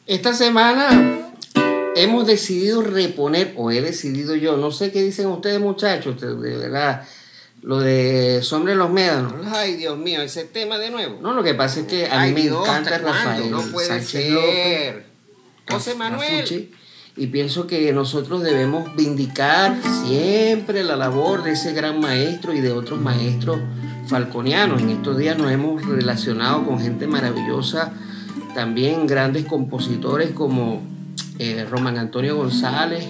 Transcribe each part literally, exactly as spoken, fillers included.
Esta semana hemos decidido reponer, o he decidido yo, no sé qué dicen ustedes muchachos, de verdad, lo de Sombra de los Médanos. Ay, Dios mío, ese tema de nuevo. No, lo que pasa es que a Ay, mí me Dios, encanta ¿hasta cuándo? Rafael No puede Sánchez ser. López, José Manuel. Rafuchi, y pienso que nosotros debemos vindicar siempre la labor de ese gran maestro y de otros maestros falconianos. En estos días nos hemos relacionado con gente maravillosa, también grandes compositores como eh, Román Antonio González.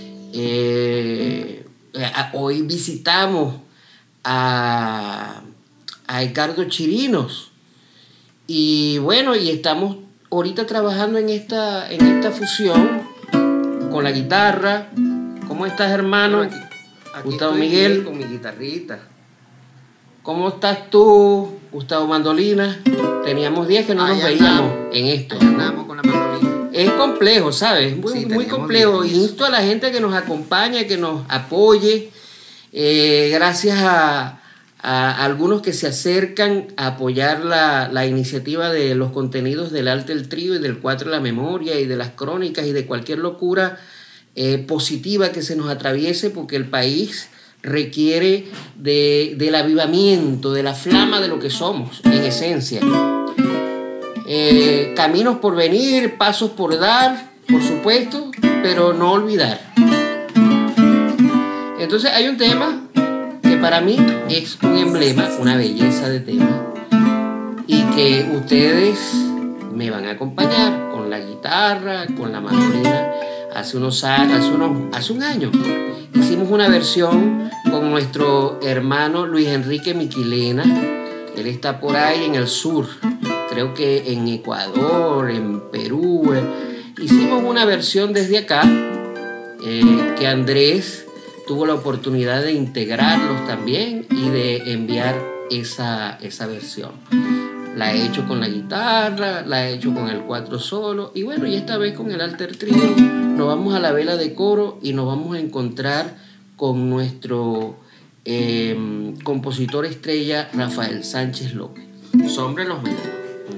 Eh, eh, hoy visitamos a, a Edgardo Chirinos. Y bueno, y estamos ahorita trabajando en esta, en esta fusión con la guitarra. ¿Cómo estás, hermano? Aquí, aquí Gustavo estoy Miguel. bien con mi guitarrita. ¿Cómo estás tú, Gustavo Mandolina? Teníamos días que no nos Allá veíamos andamos. en esto. Allá andamos con la mandolina. Es complejo, ¿sabes? Muy, Sí, muy teníamos complejo. días en eso. Insto a la gente que nos acompañe, que nos apoye. Eh, gracias a, a algunos que se acercan a apoyar la, la iniciativa de los contenidos del Arte del Trío y del Cuatro de la Memoria y de las crónicas y de cualquier locura eh, positiva que se nos atraviese, porque el país requiere de, del avivamiento, de la flama de lo que somos, en esencia. Eh, caminos por venir, pasos por dar, por supuesto, pero no olvidar. Entonces hay un tema que para mí es un emblema, una belleza de tema, y que ustedes me van a acompañar con la guitarra, con la mandolina. Hace unos años, hace, unos, hace un año hicimos una versión con nuestro hermano Luis Enrique Miquilena. Él está por ahí en el sur, creo que en Ecuador, en Perú. Hicimos una versión desde acá, eh, que Andrés tuvo la oportunidad de integrarlos también y de enviar esa, esa versión. La he hecho con la guitarra, la he hecho con el cuatro solo, y bueno, y esta vez con el Alter Trío nos vamos a la vela de coro y nos vamos a encontrar con nuestro eh, compositor estrella Rafael Sánchez López. Sombra de los Médanos.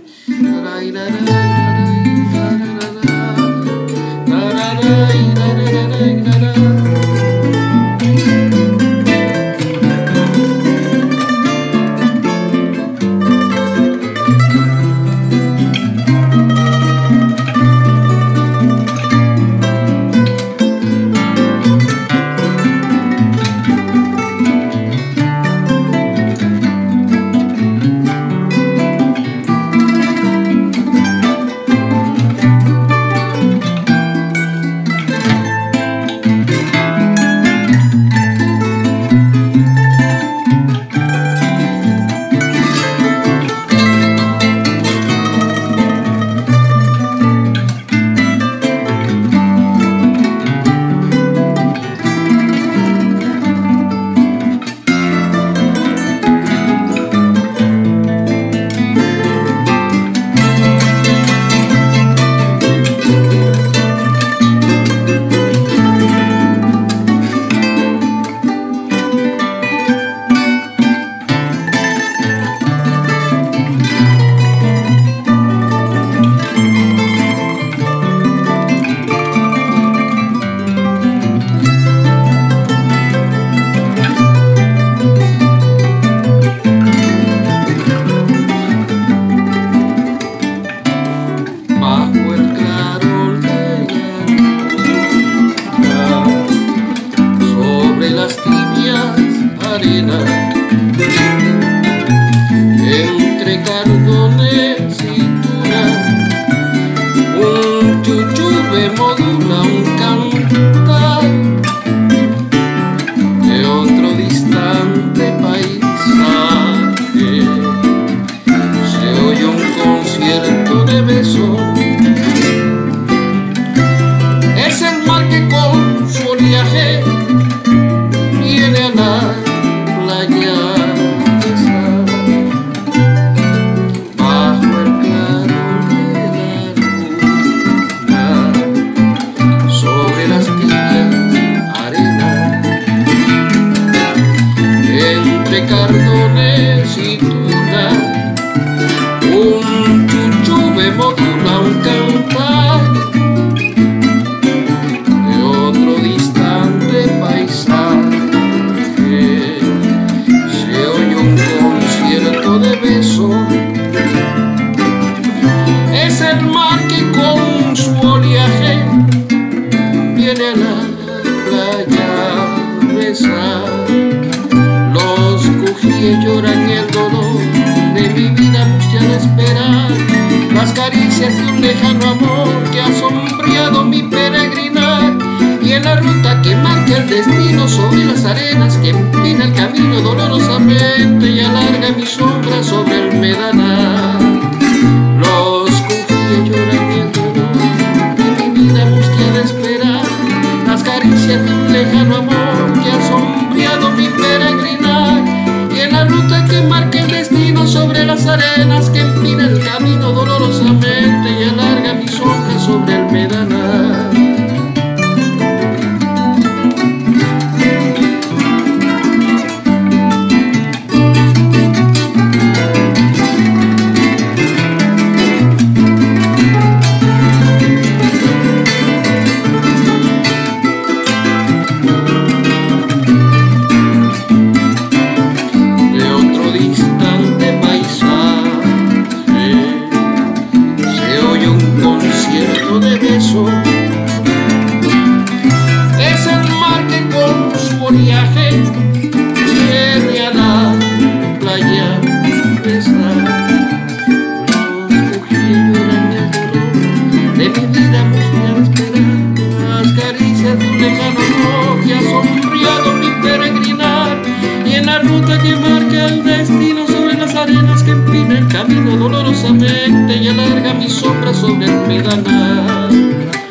Entre cardones y tuna, un chuchube modula un cantar de otro distante paisaje. Se oye un concierto de besos, es el mar que con su oleaje viene a la playa. Cardones y tuna, un chuchu me modula un cantar caricias de un lejano amor que ha sombreado mi peregrinar, y en la ruta que marca el destino sobre las arenas que empina el camino dolorosamente y alarga mi sombra sobre el medanar. Los confío lloran y el dolor de mi vida busqué de esperar, las caricias de un lejano amor que ha sombreado mi peregrinar, y en la ruta que marca el destino sobre las arenas que empina el camino dolorosamente y alarga mi sombra sobre el medanar. Es el mar que con su oleaje viene a la playa besar. Los cuchillos eran el dolor de mi vida buscar esperar, las caricias de un lejano amor que ha sombreado mi peregrinar, y en la ruta que marca el destino sobre las arenas que empina el camino dolorosamente y alarga mi sombra sobre el medanar.